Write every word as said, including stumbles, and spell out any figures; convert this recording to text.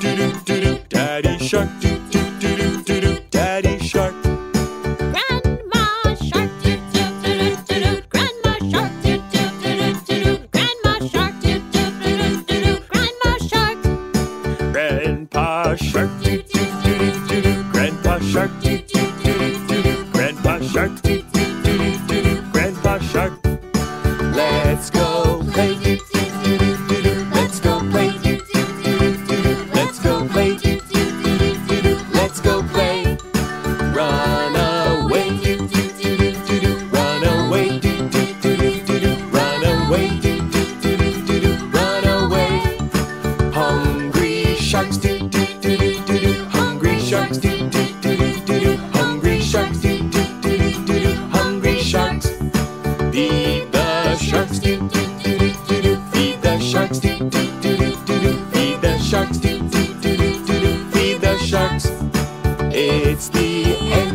do do do do. Daddy shark, do do do do do do. Daddy shark. Grandma shark, doo doo doo doo doo. Grandma shark, doo doo doo doo doo. Grandma shark, doo doo doo doo doo. Grandma shark. Grandpa shark, do do do do do do. Grandpa shark, do do do do do do. Grandpa shark, do do do do do do. Grandpa shark. Let's go play, do do do do do do. Let's go play, do do do do do do. Let's go play, do do do do do do. Let's go play. Run away, do do do do do do. Run away, do do do do do do. Run away, do do do do do do. Run away. Hungry sharks, do do do do do do. Hungry sharks, do do do do do do. Hungry sharks, do do do do do do. Hungry sharks. Feed the sharks, do do do do do do. Feed the sharks, do do do do do do. Feed the sharks, do do do do do do. Feed the sharks. It's the end.